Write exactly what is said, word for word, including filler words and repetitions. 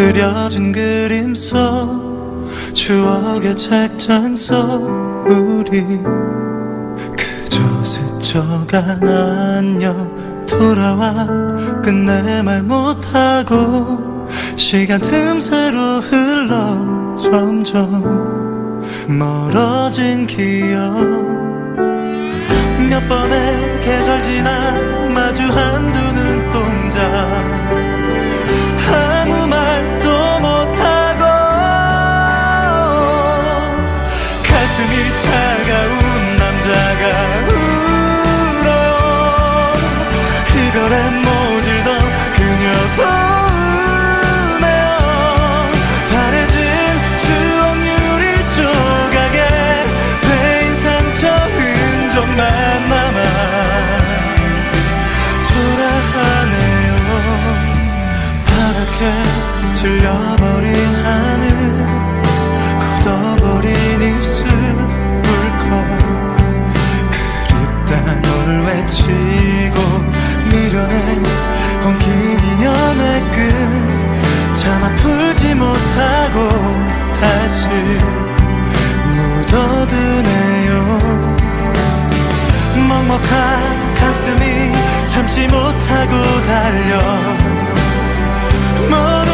그려진 그림 속 추억의 책장 속 우리 그저 스쳐간 안녕 돌아와 끝내 말 못하고 시간 틈새로 흘러 점점 멀어진 기억 몇 번의 계절 지나 마주한 두 눈동자 아무 말도 못하고 가슴이 차가운 남자가 울어요 이별에 모질던 그녀도 우네요 바래진 추억 유리 조각에 베인 상처 흔적만 남아 초라하네요 파랗게 질려버린 하늘 굳어버린 입술 울컥 그립다 널 외치고 미련에 엉킨 인연의 끈 차마 풀지 못하고 다시 묻어두네요 먹먹한 가슴이 참지 못하고 달려